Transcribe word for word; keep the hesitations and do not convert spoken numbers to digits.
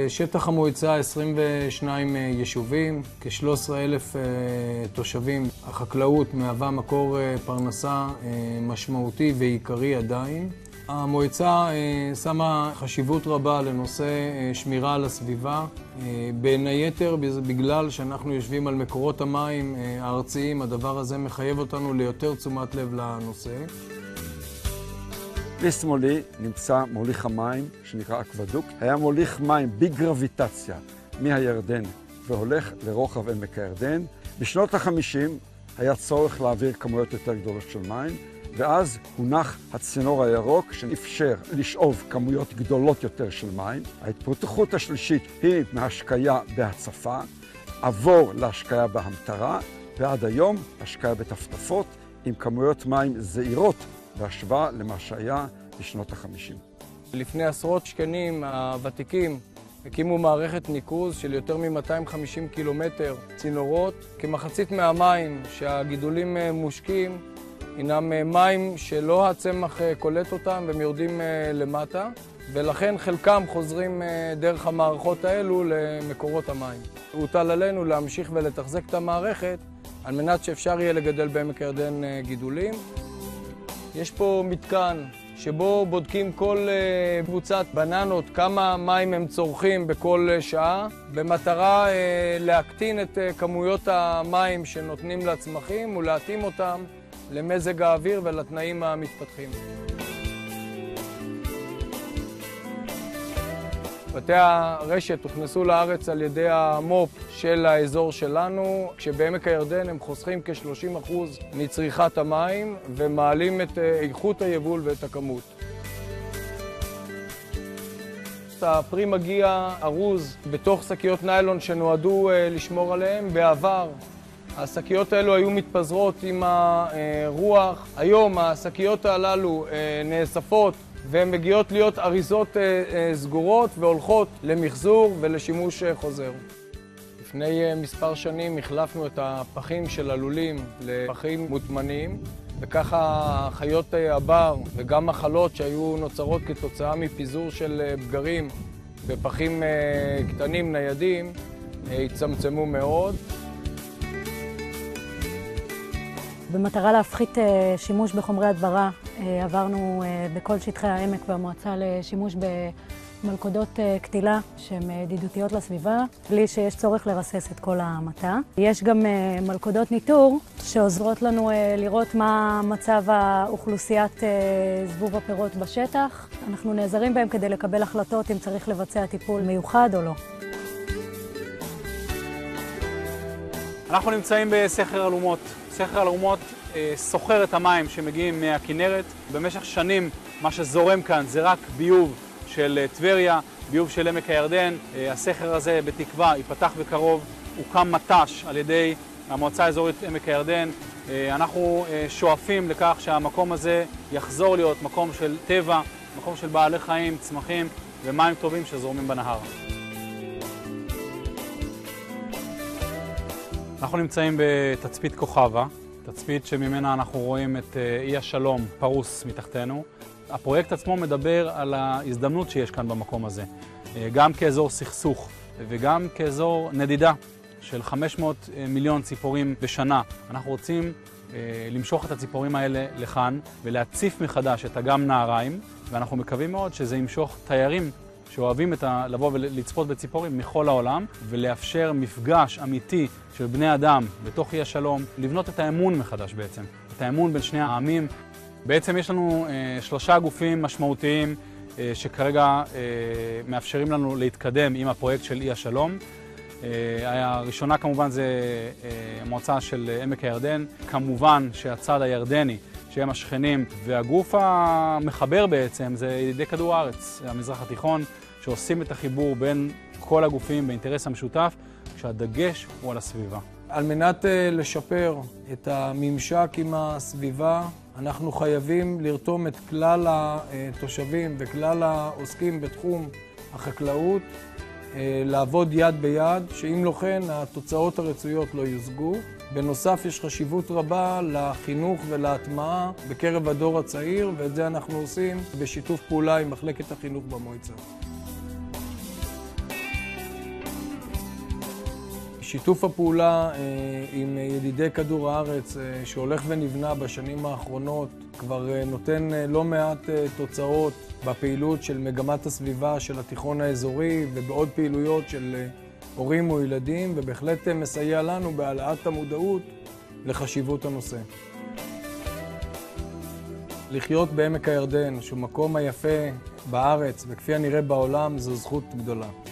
בשטח המועצה עשרים ושניים יישובים, כ-שלושה עשר אלף תושבים. החקלאות מהווה מקור פרנסה משמעותי ועיקרי עדיין. המועצה שמה חשיבות רבה לנושא שמירה על הסביבה, בין היתר בגלל שאנחנו יושבים על מקורות המים הארציים, הדבר הזה מחייב אותנו ליותר תשומת לב לנושא. לשמאלי נמצא מוליך המים שנקרא אקוודוקט. היה מוליך מים בגרביטציה מהירדן והולך לרוחב עמק הירדן. בשנות ה-חמישים היה צורך להעביר כמויות יותר גדולות של מים, ואז הונח הצינור הירוק שאפשר לשאוב כמויות גדולות יותר של מים. ההתפתחות השלישית היא מהשקיה בהצפה, עבור להשקיה בהמטרה, ועד היום השקיה בטפטפות עם כמויות מים זעירות בהשוואה למה שהיה בשנות ה-חמישים. לפני עשרות שנים הוותיקים הקימו מערכת ניקוז של יותר מ-מאתיים וחמישים קילומטר צינורות. כמחצית מהמים שהגידולים מושקים הינם מים שלא הצמח קולט אותם והם יורדים למטה, ולכן חלקם חוזרים דרך המערכות האלו למקורות המים. הוטל עלינו להמשיך ולתחזק את המערכת על מנת שאפשר יהיה לגדל בעמק הירדן גידולים. יש פה מתקן שבו בודקים כל קבוצת בננות כמה מים הם צורכים בכל שעה, במטרה להקטין את כמויות המים שנותנים לצמחים ולהתאים אותם למזג האוויר ולתנאים המתפתחים. בתי הרשת הוכנסו לארץ על ידי המו"פ של האזור שלנו, כשבעמק הירדן הם חוסכים כ-שלושים אחוז מצריכת המים ומעלים את איכות היבול ואת הכמות. הפרי מגיע ארוז בתוך שקיות ניילון שנועדו לשמור עליהם. בעבר השקיות האלו היו מתפזרות עם הרוח. היום השקיות הללו נאספות והן מגיעות להיות אריזות סגורות והולכות למחזור ולשימוש חוזר. לפני מספר שנים החלפנו את הפחים של הלולים לפחים מוטמנים, וככה חיות הבר וגם מחלות שהיו נוצרות כתוצאה מפיזור של בגרים בפחים קטנים ניידים הצטמצמו מאוד. במטרה להפחית שימוש בחומרי הדברה, עברנו בכל שטחי העמק והמועצה לשימוש במלכודות קטילה שהן ידידותיות לסביבה, בלי שיש צורך לרסס את כל המטע. יש גם מלכודות ניטור שעוזרות לנו לראות מה מצב האוכלוסיית זבוב הפירות בשטח. אנחנו נעזרים בהם כדי לקבל החלטות אם צריך לבצע טיפול מיוחד או לא. אנחנו נמצאים בסכר אלומות. סכר אלומות סוחר את המים שמגיעים מהכנרת. במשך שנים מה שזורם כאן זה רק ביוב של טבריה, ביוב של עמק הירדן. הסכר הזה בתקווה ייפתח בקרוב. הוקם מט"ש על ידי המועצה האזורית עמק הירדן. אנחנו שואפים לכך שהמקום הזה יחזור להיות מקום של טבע, מקום של בעלי חיים, צמחים ומים טובים שזורמים בנהר. אנחנו נמצאים בתצפית כוכבה, תצפית שממנה אנחנו רואים את אי השלום פרוס מתחתנו. הפרויקט עצמו מדבר על ההזדמנות שיש כאן במקום הזה, גם כאזור סכסוך וגם כאזור נדידה של חמש מאות מיליון ציפורים בשנה. אנחנו רוצים למשוך את הציפורים האלה לכאן ולהציף מחדש את אגם נהריים, ואנחנו מקווים מאוד שזה ימשוך תיירים שאוהבים את ה... לבוא ולצפות בציפורים מכל העולם, ולאפשר מפגש אמיתי של בני אדם בתוך אי השלום, לבנות את האמון מחדש בעצם, את האמון בין שני העמים. בעצם יש לנו אה, שלושה גופים משמעותיים אה, שכרגע אה, מאפשרים לנו להתקדם עם הפרויקט של אי השלום. אה, הראשונה כמובן זה אה, המועצה של עמק הירדן, כמובן שהצד הירדני, שהם השכנים, והגוף המחבר בעצם זה ידידי כדור הארץ, המזרח התיכון, שעושים את החיבור בין כל הגופים באינטרס המשותף, כשהדגש הוא על הסביבה. על מנת לשפר את הממשק עם הסביבה, אנחנו חייבים לרתום את כלל התושבים וכלל העוסקים בתחום החקלאות, לעבוד יד ביד, שאם לא כן התוצאות הרצויות לא יושגו. בנוסף יש חשיבות רבה לחינוך ולהטמעה בקרב הדור הצעיר, ואת זה אנחנו עושים בשיתוף פעולה עם מחלקת החינוך במועצה. שיתוף הפעולה עם ידידי כדור הארץ שהולך ונבנה בשנים האחרונות כבר נותן לא מעט תוצאות בפעילות של מגמת הסביבה של התיכון האזורי ובעוד פעילויות של הורים או ילדים, ובהחלט מסייע לנו בהעלאת המודעות לחשיבות הנושא. לחיות בעמק הירדן, שהוא מקום היפה בארץ וכפי הנראה בעולם, זו זכות גדולה.